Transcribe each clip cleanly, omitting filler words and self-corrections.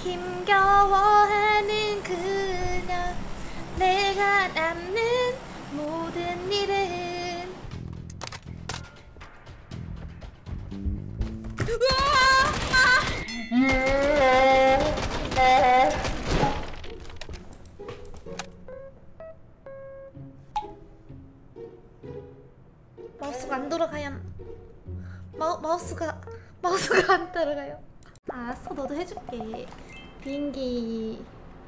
힘겨워하는 그녀 내가 남는 모든 일은 마우스가 안 돌아가요. 마우스가 안 따라가요. 알았어, 너도 해줄게. 비행기.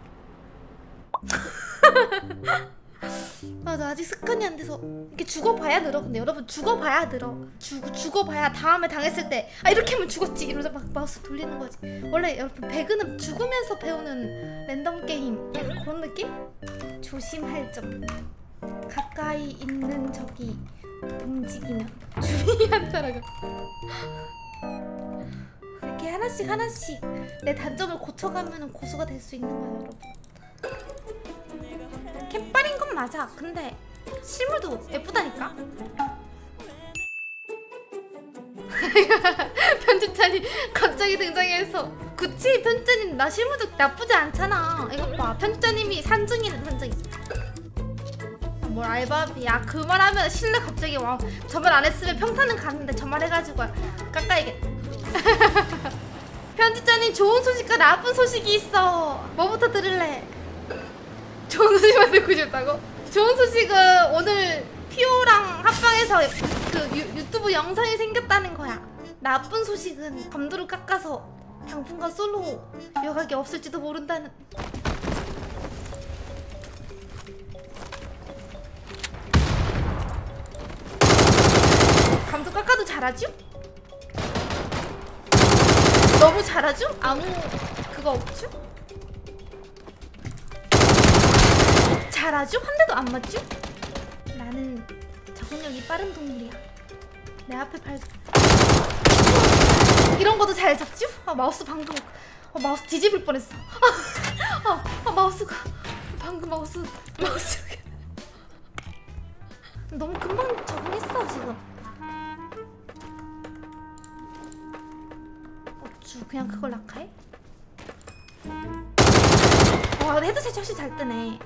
맞아, 아직 습관이 안 돼서 이렇게 죽어봐야 늘어. 근데 여러분, 죽어봐야 늘어. 죽어봐야 다음에 당했을 때 아, 이렇게 하면 죽었지 이러면서 막 마우스 돌리는 거지. 원래 여러분, 배그는 죽으면서 배우는 랜덤 게임, 약간 그런 느낌? 조심할 점. 가까이 있는 적이 움직이면 주의 안 따라가. 이렇게 하나씩 내 단점을 고쳐가면 고수가 될 수 있는 거야, 여러분. 캣빨인 건 맞아. 근데 실물도 예쁘다니까? 편집자님 갑자기 등장해서 그치? 편집자님 나 실물도 나쁘지 않잖아. 이것 봐, 편집자님이 산증이네. 산증이. 뭘 알바비야. 그 말하면 실내 갑자기 와. 저 말 안 했으면 평타는 갔는데 저 말 해가지고 깎아야겠다. 편집자님, 좋은 소식과 나쁜 소식이 있어. 뭐부터 들을래? 좋은 소식만 듣고 싶다고? 좋은 소식은 오늘 피오랑 합방해서 그 유튜브 영상이 생겼다는 거야. 나쁜 소식은 감도를 깎아서 당분간 솔로 여각이 없을지도 모른다는. 감도 깎아도 잘하죠? 너무 잘하죠? 아무 그거 없죠? 잘하죠? 한 대도 안 맞죠? 나는 적응력이 빠른 동물이야. 내 앞에 이런 것도 잘 잡죠? 아, 마우스 방금 마우스 뒤집을 뻔했어. 마우스가 방금 마우스 너무 금방 적응했어 지금. 어쭈, 그냥 그걸 낙하해? 와, 헤드셋이 훨씬 잘 뜨네.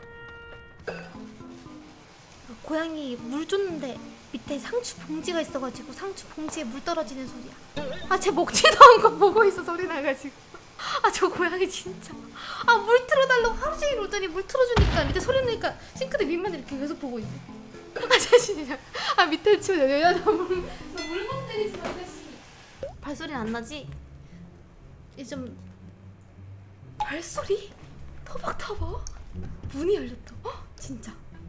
고양이 물 줬는데 밑에 상추 봉지가 있어가지고 상추 봉지에 물 떨어지는 소리야. 아, 쟤 먹지도 않고 보고 있어. 소리 나가지고. 아, 저 고양이 진짜. 아, 물 틀어달라고 하루 종일 오더니 물 틀어주니까 밑에 소리 나니까 싱크대 밑만 이렇게 계속 보고 있네. 아, 자신이야. 아, 밑에 치우자. 여자 물 때리지 마, 자식. 발소리 안 나지? 이제 좀 발소리? 터벅터벅? 문이 열렸다. 헉, 진짜.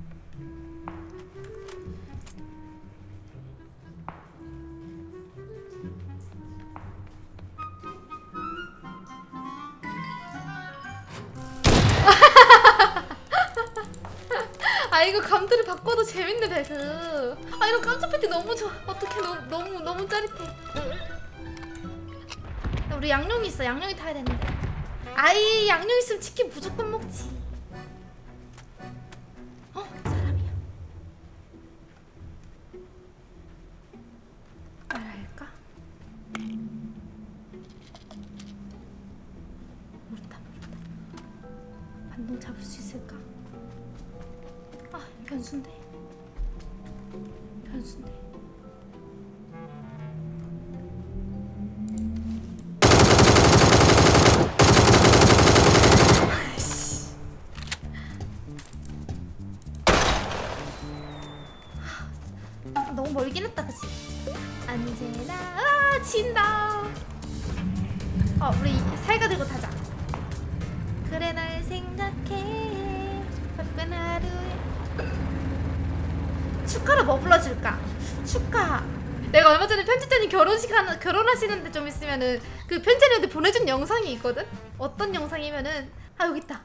아, 이거 감도를 바꿔도 재밌네, 배그. 아, 이런 깜짝 패티 너무 좋아. 어떡해, 너무 짜릿해. 우리 양룡이 있어. 양룡이 타야 되는데. 아이, 양룡 있으면 치킨 무조건 먹지. 사람이야. 말할까? 모르다. 반동 잡을 수 있을까? 아, 변수인데. 너무 멀긴 했다, 그치? 언제나 진다. 우리 살가 들고 타자. 그래, 날 생각해 바쁜 하루에. 축하로 뭐 불러줄까? 축하. 내가 얼마 전에 편집자님 결혼하시는데 좀 있으면은 그 편집자님한테 보내준 영상이 있거든? 어떤 영상이면은 여기 있다.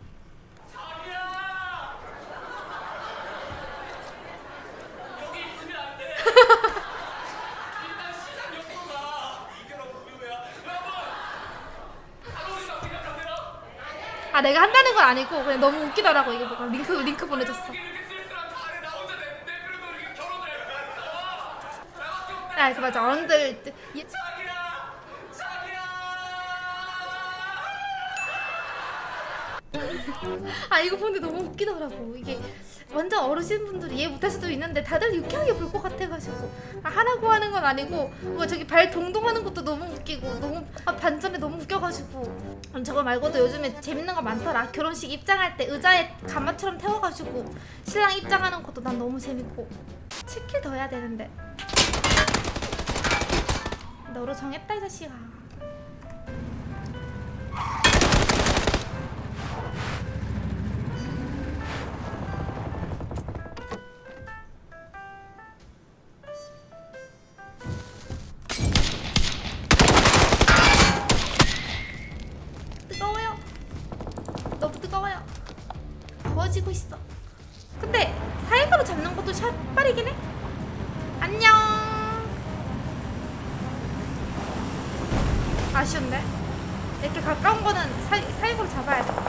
아, 내가 한다는 건 아니고 그냥 너무 웃기더라고. 이거 보고 링크 보내줬어. 아, 그 맞아. 어른들 아 이거 보는데 너무 웃기더라고. 이게 완전 어르신분들이 이해 못할 수도 있는데 다들 유쾌하게 볼 것 같아가지고 하라고 하는 건 아니고 뭐 저기 발 동동하는 것도 너무 웃기고 너무 반전에 너무 웃겨가지고 저거 말고도 요즘에 재밌는 거 많더라. 결혼식 입장할 때 의자에 가마처럼 태워가지고 신랑 입장하는 것도 난 너무 재밌고. 7킬 더 해야 되는데. 너로 정했다 이 자식아. 뜨거워요. 너무 뜨거워요. 더워지고 있어. 근데 사이버로 잡는 것도 샷발이긴 해. 안녕. 아쉬운데? 이렇게 가까운 거는 사이버로 잡아야 돼.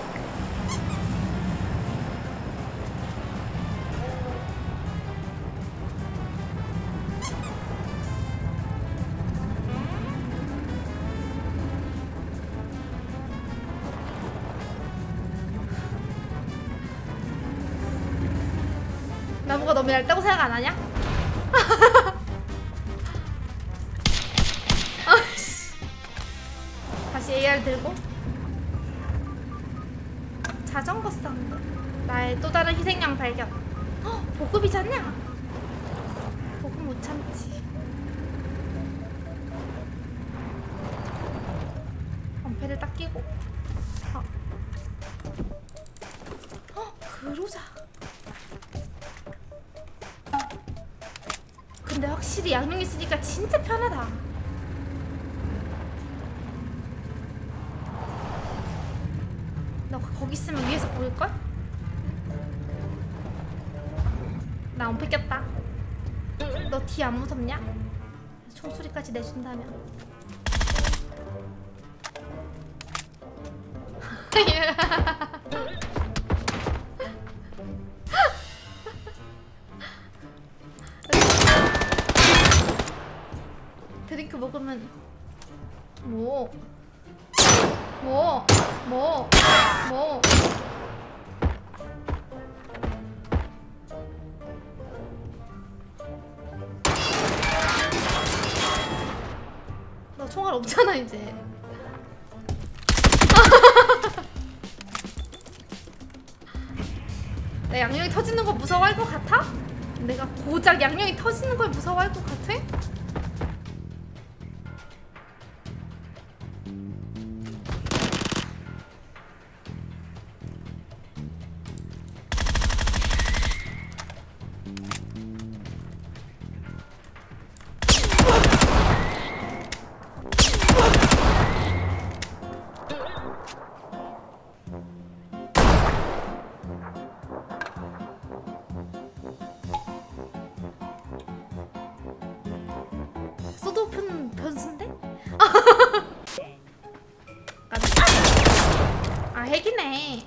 나무가 너무 얇다고 생각 안 하냐? 다시 AR 들고 자전거 사운드. 나의 또 다른 희생양 발견. 보급이잖냐? 보급 못 참지. 엄폐를 딱 끼고. 그러자. 근데 확실히 양용 있으니까 진짜 편하다. 너 거기 있으면 위에서 보일걸? 나 엄폐 꼈다. 너 뒤 안 무섭냐? 총소리까지 내준다면. 드링크 먹으면 뭐 너 총알 없잖아 이제. 나 양념이 터지는 거 무서워할 것 같아? 내가 고작 양념이 터지는 걸 무서워할 것 같아? 소드오픈 변수인데? 핵이네.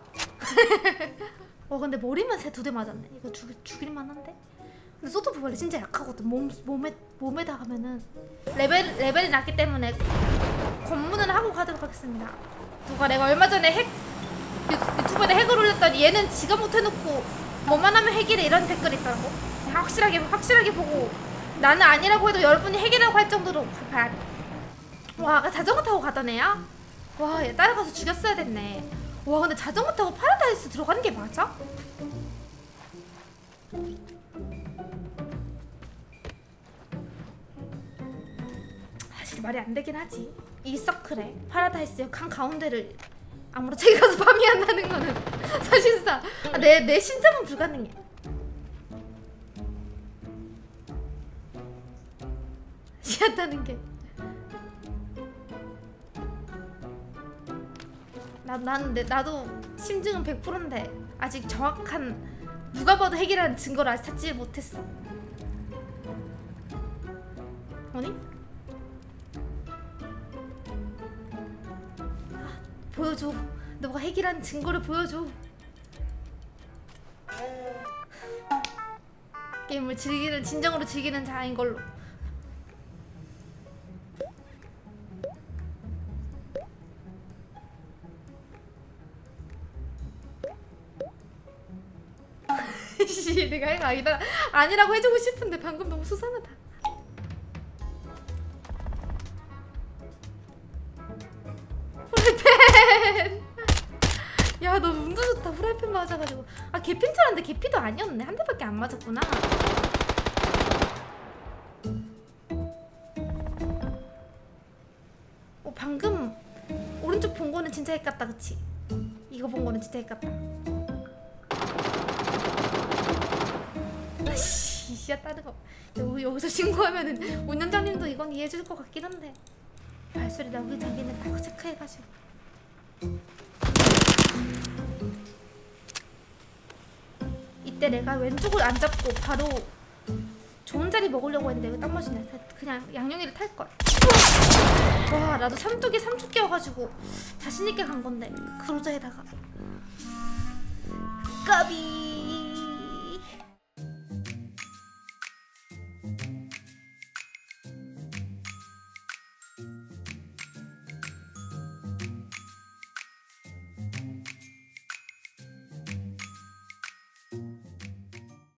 근데 머리만 새 2대 맞았네. 이거 죽일만 한데? 근데 소드오픈 원래 진짜 약하거든. 몸에다 하면은 레벨이 낮기 때문에 검문은 하고 가도록 하겠습니다. 내가 얼마 전에 유튜브에 핵을 올렸더니 얘는 지가 못해놓고 뭐만 하면 핵이래 이런 댓글이 있더라고. 확실하게 보고 나는 아니라고 해도 여러분이 핵이라고 할 정도로 봐야 돼. 와, 아까 자전거 타고 가던 애야? 와, 얘 따라가서 죽였어야 됐네. 와, 근데 자전거 타고 파라다이스 들어가는 게 맞아? 사실 말이 안 되긴 하지. 이 서클에 파라다이스 역 한가운데를 아무렇지 가서 파밍한다는 거는 사실상 내 신장은 불가능해. 시한다는 게. 나도 심증은 100%인데 아직 정확한 누가 봐도 핵이라는 증거를 아직 찾지 못했어. 아니? 보여줘. 너가 핵이라는 증거를 보여줘. 게임을 진정으로 즐기는 자인 걸로. 아씨 내가 애가 아니라고 해주고 싶은데 방금 너무 수상하다. 프라이팬. 야 너 운도 좋다. 프라이팬 맞아가지고. 아 개핀 줄 알았는데 개피도 아니었네. 한 대밖에 안 맞았구나. 방금 오른쪽 본 거는 진짜 핵같다 그치? 이거 본 거는 진짜 핵같다. 아씨 씨야 다른 거 여기서 신고하면은 운전자님도 이건 이해해줄 것 같긴 한데 발소리 나오기 전에는 딱 체크해가지고. 이때 내가 왼쪽을 안 잡고 바로 좋은 자리 먹으려고 했는데 왜 딱 맛이네. 그냥 양용이를 탈걸. 와 나도 삼뚝에 삼축기여가지고 자신있게 간 건데 그로자에다가 까비.